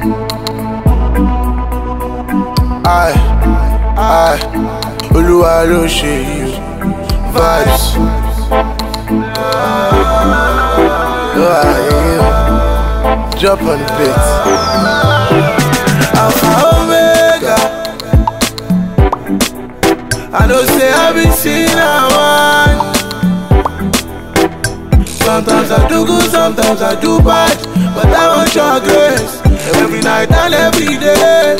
Olúwa ló ṣe yìí vibes. Drop on the beat. Alpha Omega. I know say I be seen one. Sometimes I do good, sometimes I do bad, but I want your grace every night and every day.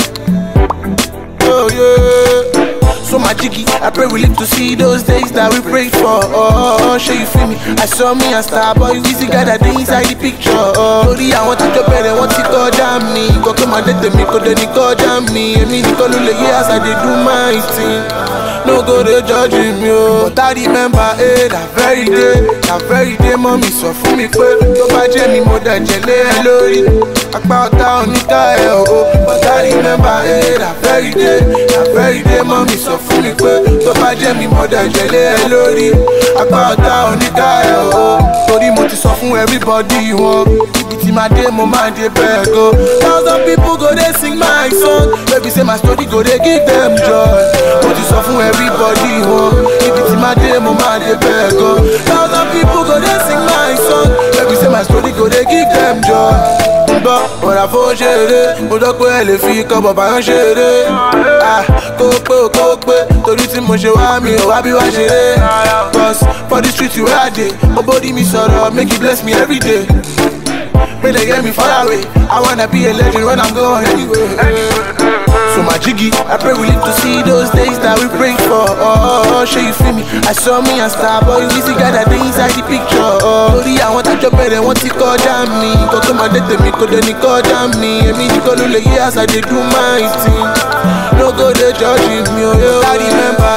Oh yeah. So my jiggy, I pray we live to see those days that we prayed for. Oh, show you feel me. I saw me a star boy, easy guy that dey inside the picture. Sorry, I want to drop it, I want to go down me. Go come and let me, go then go down me. I mean, go lule years I dey do my thing. No go dey judging me, oh. But I remember, that very day, mommy sọ fún mi pé tó bá jẹ́ mi mo dẹ̀ jẹ̀lé ẹ lórí. Apá ọ̀tá oníkà ẹ̀ o. But I remember, that very day, mommy sọ fún mi pé tó bá jẹ́ mi mo dẹ̀ jẹ̀lé ẹ lórí. Apá ọ̀tá oníkà ẹ̀ o. Torí mo ti sọ fún everybody wọn. Ibi tí máa dé mo máa dé bẹ́ẹ̀ go. Thousand people go dey sing my song. Baby say my story go dey give them joy. Mo ti sọ fún everybody wọn. Ibi tí máa dé mo máa dé bẹ́ẹ̀ go. Thousand people go dey sing my song. Baby say my story go dey give them joy. Gbọ́ ọ̀rà fún ṣeré, mo dọ́ pé ẹ lè fi ikọ̀ bàbá yán ṣeré. Kó pé, torí tí mo ṣe wá mi ò wá bí wá ṣeré. Cause for the street you where I dey, mo body mi sọ̀rọ̀, make you bless me every day. May they get me far away, I wanna be a legend when I'm going anywhere. So my jiggy, I pray we live to see those days that we prayed for. Oh, show you feel me. I saw me a star boy, easy guy that dey inside the picture. Sorry, I want to drop it, I want to go down me. Go come and let me, go then go down me. I mean, go lule years I dey do my thing. No go dey judging me, oh. I remember,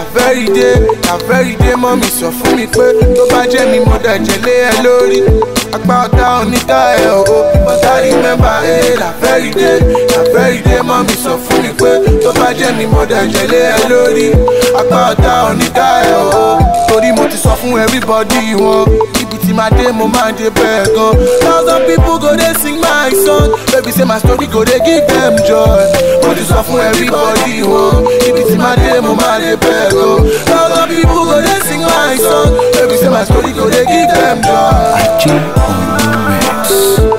that very day, mommy sọ fún mi pé tó bá jẹ́ mi mo dẹ̀ jẹ̀lé ẹ lórí. Apá ọ̀tá oníkà ẹ̀ o. But I remember, that very day, mommy sọ fún mi pé tó bá jẹ́ mi mo dẹ̀ jẹ̀lé ẹ lórí. Apá ọ̀tá oníkà ẹ̀ o. Torí mo ti sọ fún everybody wọn. Ibi tí máa dé mo máa dé bẹ́ẹ̀ gan. Thousand people go dey sing my song. Baby say my story go dey give them joy. Mo ti sọ fún everybody wọn. Ibi tí máa dé mo máa dé bẹ́ẹ̀ gan. Thousand people go dey sing my song. Baby say my story go dey give them joy. I on the mix.